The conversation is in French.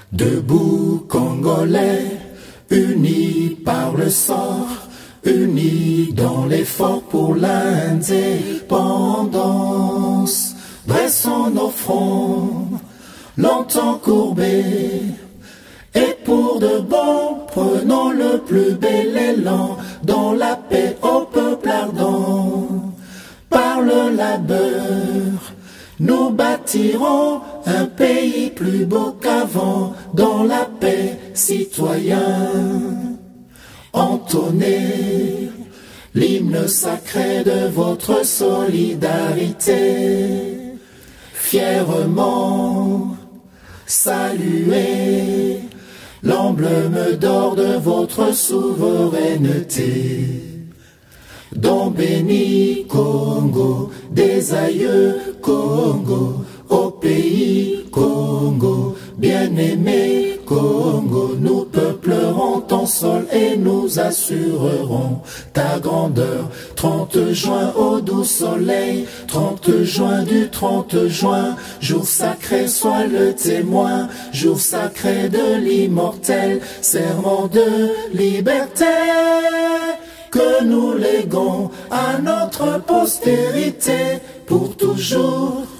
Debout Congolais, unis par le sort, unis dans l'effort pour l'indépendance. Dressons nos fronts, longtemps courbés, et pour de bon, prenons le plus bel élan, dans la paix au peuple ardent. Par le labeur, nous bâtirons un pays plus beau qu'avant, dans la paix, citoyens. Entonnez l'hymne sacré de votre solidarité. Fièrement, saluez l'emblème d'or de votre souveraineté. Don béni Congo, des aïeux Congo, au pays Congo, bien-aimé Congo, nous peuplerons ton sol et nous assurerons ta grandeur. 30 juin au doux soleil, 30 juin du 30 juin, jour sacré sois le témoin, jour sacré de l'immortel, serment de liberté, que nous léguons à notre postérité pour toujours.